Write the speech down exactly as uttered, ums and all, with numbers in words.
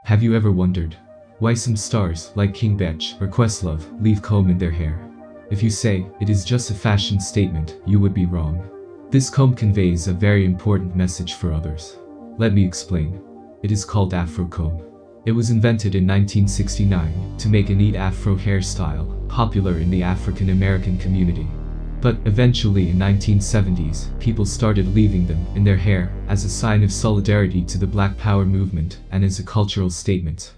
Have you ever wondered why some stars, like King Bach or Questlove, leave comb in their hair? If you say it is just a fashion statement, you would be wrong. This comb conveys a very important message for others. Let me explain. It is called Afro comb. It was invented in nineteen sixty-nine to make a neat Afro hairstyle popular in the African American community. But eventually in nineteen seventies, people started leaving them in their hair as a sign of solidarity to the Black Power movement and as a cultural statement.